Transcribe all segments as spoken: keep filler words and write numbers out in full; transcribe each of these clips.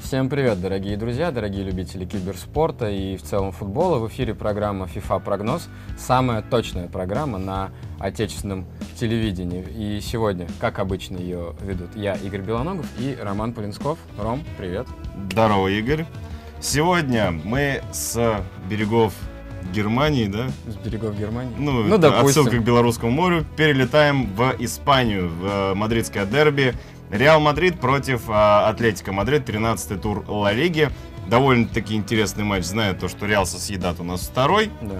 Всем привет, дорогие друзья, дорогие любители киберспорта и в целом футбола. В эфире программа FIFA Прогноз, самая точная программа на отечественном телевидении. И сегодня, как обычно, ее ведут я, Игорь Белоногов, и Роман Полинсков. Ром, привет. Здорово, Игорь. Сегодня мы с берегов Германии, да? С берегов Германии? Ну, ну допустим. Отсылка к Белорусскому морю. Перелетаем в Испанию, в мадридское дерби. Реал Мадрид против а, Атлетико Мадрид, тринадцатый тур Ла Лиги. Довольно-таки интересный матч, зная то, что Реал Сосьедад у нас второй. Да.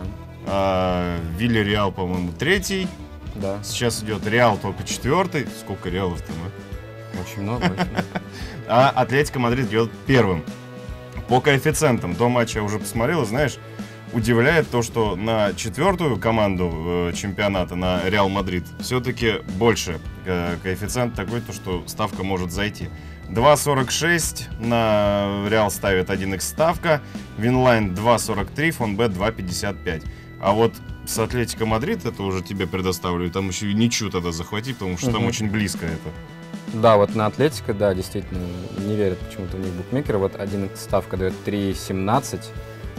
А, Вильяреал, по-моему, третий. Да. Сейчас идет Реал только четвертый. Сколько Реалов там? А? Очень много. Очень много. А Атлетико Мадрид идет первым. По коэффициентам до матча я уже посмотрел, знаешь, удивляет то, что на четвертую команду э, чемпионата, на Реал Мадрид, все-таки больше э, коэффициент такой, то, что ставка может зайти. два сорок шесть, на Реал ставит один икс ставка, Винлайн два сорок три, Фонбет два пятьдесят пять. А вот с Атлетико Мадрид, это уже тебе предоставлю, там еще и ничью тогда захвати, потому что угу. там очень близко это. Да, вот на Атлетико, да, действительно, не верят почему-то у них букмекеры. Вот один икс ставка дает три семнадцать.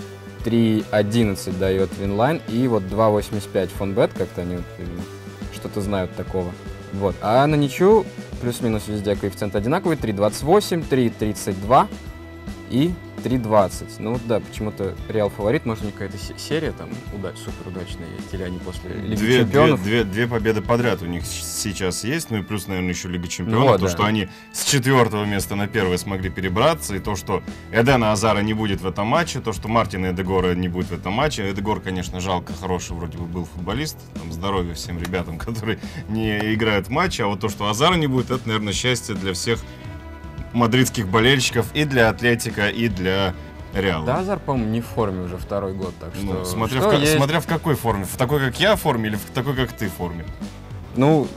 три одиннадцать дает Винлайн и вот два восемьдесят пять Фонбет, как-то они вот, что-то знают такого. Вот. А на ничью плюс-минус везде коэффициент одинаковый, три двадцать восемь, три тридцать два и три двадцать. Ну да, почему-то Реал фаворит, может у них какая-то серия там удач, супер удачная есть, или они после Лиги две, Чемпионов. Две, две, две победы подряд у них сейчас есть, ну и плюс, наверное, еще Лига Чемпионов, ну, то, да. что они с четвертого места на первое смогли перебраться, и то, что Эдена Азара не будет в этом матче, то, что Мартина Эдегора не будет в этом матче. Эдегор, конечно, жалко, хороший вроде бы был футболист, там, здоровья всем ребятам, которые не играют в матче, а вот то, что Азара не будет, это, наверное, счастье для всех мадридских болельщиков, и для Атлетика, и для Реала. Да, Азар, по-моему, не в форме уже второй год, так что... Ну, смотря, что в, есть... смотря в какой форме. В такой, как я форме, или в такой, как ты форме? Ну...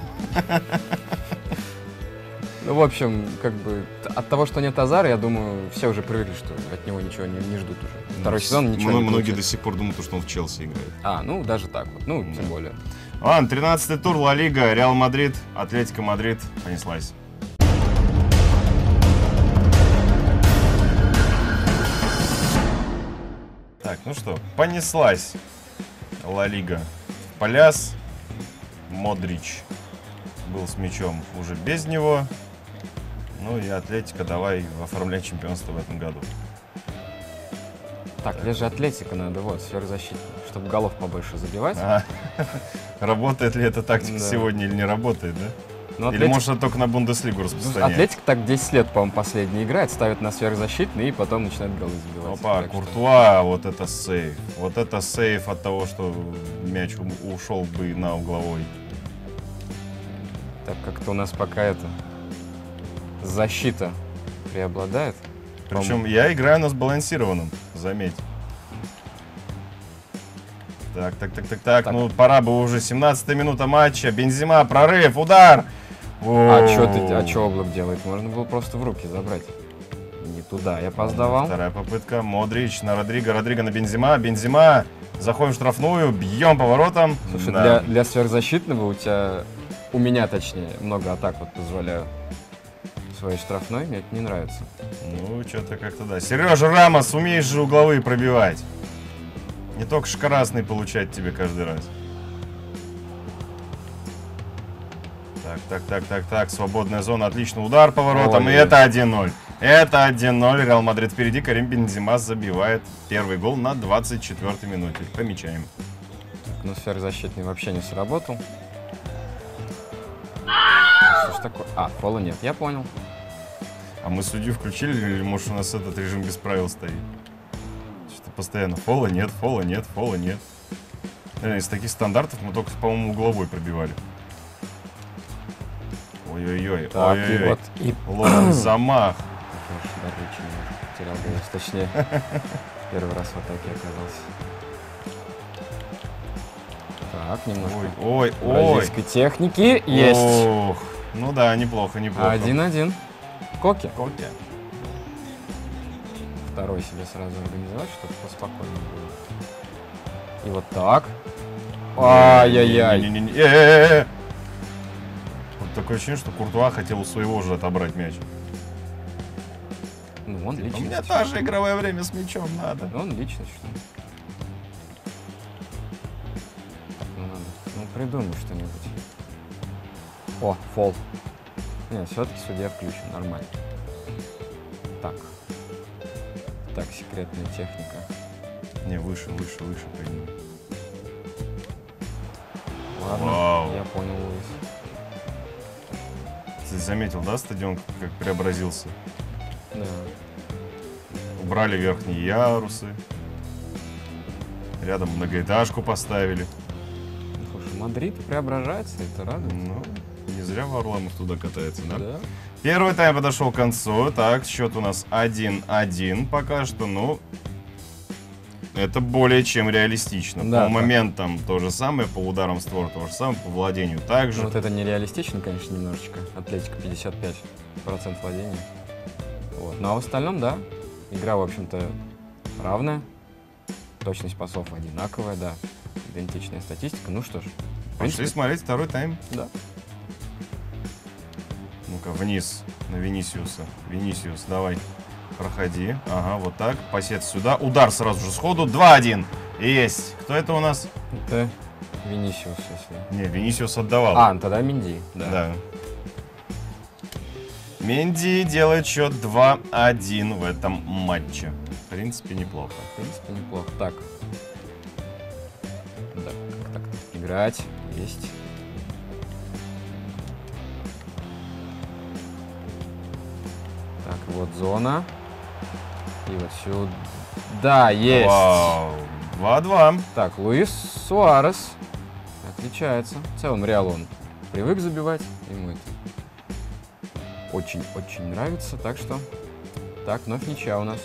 Ну, в общем, как бы, от того, что нет Азара, я думаю, все уже привыкли, что от него ничего не, не ждут уже. Второй ну, сезон ничего ну, не Многие получится. до сих пор думают, что он в Челси играет. А, ну, даже так вот, ну, да. Тем более. Ладно, тринадцатый тур Ла Лига, Реал Мадрид, Атлетико Мадрид, понеслась. Так, ну что, понеслась Ла Лига. Поляс, Модрич был с мячом уже без него. Ну и Атлетико давай оформлять чемпионство в этом году. Так, здесь же Атлетико надо, вот, сверхзащитник, чтобы голов побольше забивать. А, работает ли эта тактика да. сегодня или не работает, да? Ну, Атлетик... Или может это только на Бундеслигу распространяется? Атлетик так десять лет, по-моему, последний играет, ставит на сверхзащитный и потом начинает голы забивать. Опа, так Куртуа, что... вот это сейф. Вот это сейф от того, что мяч ушел бы на угловой. Так как-то у нас пока это защита преобладает. Причем я играю на сбалансированном, заметь. Так, так, так, так, так, так. Ну пора бы уже, семнадцатая минута матча, Бензема, прорыв, удар! А что ты, а что Облак делает? Можно было просто в руки забрать. Не туда, я опоздавал. Вторая попытка, Модрич на Родриго, Родриго на Бензема, Бензема, заходим в штрафную, бьем поворотом. Слушай, да. для, для сверхзащитного у тебя, у меня точнее, много атак вот позволяю. Своей штрафной, мне это не нравится. Ну, что-то как-то да. Сережа Рамос, умеешь же угловые пробивать. Не только ж красный получать тебе каждый раз. Так, так, так, так, так. Свободная зона, отличный удар поворотом. Ой, и это один ноль. Это один ноль. Реал Мадрид впереди. Карим Бензема забивает первый гол на двадцать четвёртой минуте. Помечаем. Так, ну, сверхзащитный вообще не сработал. Что ж такое? А, фола нет, я понял. А мы судью включили, или может у нас этот режим без правил стоит? Что-то постоянно фола нет, фола нет, фола нет. Из таких стандартов мы только, по-моему, угловой пробивали. Ой-ой-ой, ой-ой-ой. Вот и... Ловный замах. Потерял голос, точнее. Первый раз в атаке оказался. Так, немножко ой, ой, бразильской техники есть. Ох, ну да, неплохо, неплохо. Один-один. Коки. Коки. Второй себе сразу организовать, чтобы поспокойнее было. И вот так. Ай-яй-яй. Вот такое ощущение, что Куртуа хотел у своего же отобрать мяч. Ну, он Типа, личность. мне тоже игровое время с мячом надо. Он личность, что ли? Ну, надо. Ну, придумай что-нибудь. О, фол. Нет, все-таки судья включен, нормально. Так. Так, секретная техника. Не, выше, выше, выше подними. Ладно, Вау. я понял, Луис. Ты заметил, да, стадион как преобразился? Да. Убрали верхние ярусы. Рядом многоэтажку поставили. Ну, слушай, Мадрид преображается, это радует. Ну, не зря Варламов туда катается, да? Да. Первый тайм подошел к концу. Так, счет у нас один-один пока что. Ну, это более чем реалистично. Да, по да. моментам то же самое, по ударам в створ то же самое, по владению также. Ну, вот это нереалистично, конечно, немножечко. Атлетика пятьдесят пять процентов владения. Вот. Ну, а в остальном, да. Игра, в общем-то, равная. Точность пасов одинаковая, да. Идентичная статистика. Ну что ж. в Пошли принципе, смотреть второй тайм. да. Ну-ка, вниз на Винисиуса. Винисиус, давай, проходи. Ага, вот так. Пасец сюда. Удар сразу же сходу. два-один. Есть. Кто это у нас? Это Винисиус, если... Не, Винисиус отдавал. А, тогда Менди, да. Да. Менди делает счет два-один в этом матче. В принципе, неплохо. В принципе, неплохо. Так. Да, как так играть? Есть. Так, вот зона. И вот сюда. Да, есть. Вау. два-два. Так, Луис Суарес отличается. В целом, Реал он привык забивать. Ему это очень-очень нравится. Так что, так, вновь ничья у нас.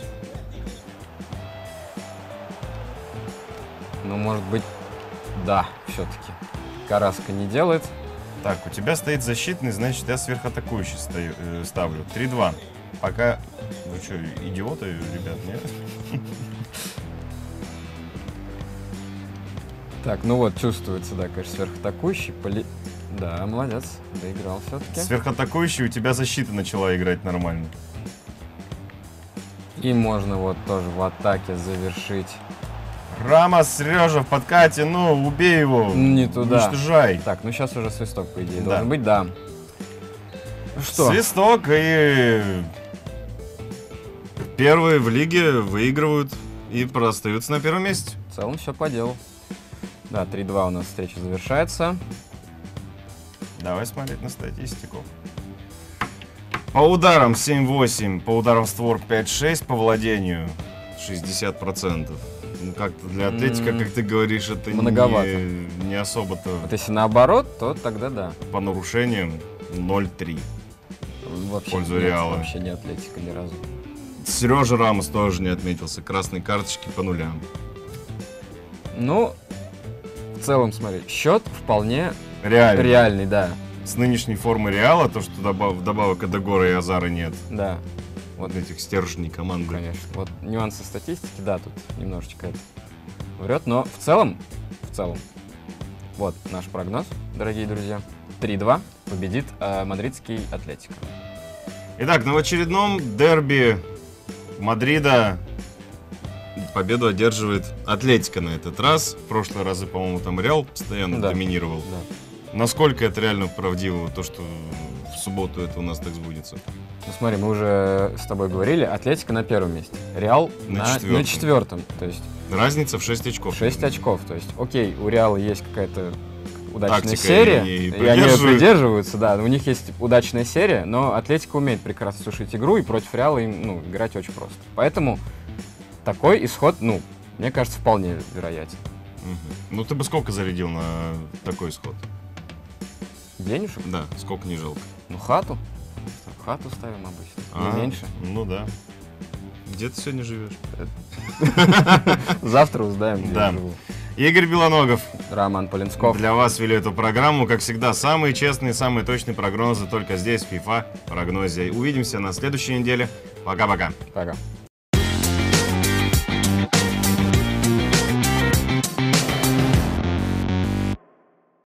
Ну, может быть, да, все-таки. Караска не делает. Так, у тебя стоит защитный, значит, я сверхатакующий стою, э, ставлю. три-два. Пока... Вы что, идиоты, ребят, нет? Так, ну вот, чувствуется, да, конечно, сверхатакующий. Поли... Да, молодец, доиграл все-таки. Сверхатакующий, у тебя защита начала играть нормально. И можно вот тоже в атаке завершить. Рамос, Сережа в подкате, ну, убей его. Не туда. Уничтожай. Так, ну сейчас уже свисток, по идее, Да. должен быть, да. Ну что? Свисток, и первые в лиге выигрывают и остаются на первом месте. В целом все по делу. Да, три-два у нас встреча завершается. Давай смотреть на статистику. По ударам семь-восемь, по ударам в створ пять-шесть, по владению шестьдесят процентов. Ну, как-то для Атлетика, М, как ты говоришь, это многовато. не, не особо-то Вот если наоборот, то тогда да. по нарушениям ноль-три. Вообще, пользу нет, Реала. вообще не Атлетика ни разу. Сережа Рамос тоже не отметился. Красные карточки по нулям. Ну, в целом, смотри, счет вполне Реально. реальный, да. С нынешней формы Реала, то, что добав- вдобавок Эдегора и Азара нет. Да. Вот этих стержней команды. Конечно. Вот нюансы статистики, да, тут немножечко это врет, но в целом, в целом, вот наш прогноз, дорогие друзья. три-два победит э, мадридский Атлетико. Итак, на очередном дерби Мадрида победу одерживает Атлетико на этот раз. В прошлые разы, по-моему, там Реал постоянно Да. доминировал. Да. Насколько это реально правдиво, то, что в субботу это у нас так сбудется? Ну смотри, мы уже с тобой говорили, Атлетико на первом месте, Реал На на, четвертом. на четвертом, то есть Разница в шесть очков. шесть очков. То есть, окей, у Реала есть какая-то удачная Тактика, серия, и они и они ее придерживают. придерживаются, да, у них есть удачная серия, но Атлетико умеет прекрасно сушить игру, и против Реала им, ну, играть очень просто. Поэтому такой исход, ну, мне кажется, вполне вероятен. Мгм. Ну, ты бы сколько зарядил на такой исход? Денежек? Да, сколько не жалко. Ну, хату. Хату ставим обычно, А, не меньше. Ну да. Где ты сегодня живешь? Завтра узнаем, где Да. я живу. Игорь Белоногов. Роман Полинсков. Для вас вели эту программу. Как всегда, самые честные, самые точные прогнозы только здесь, в FIFA прогнозе. Увидимся на следующей неделе. Пока-пока. Пока.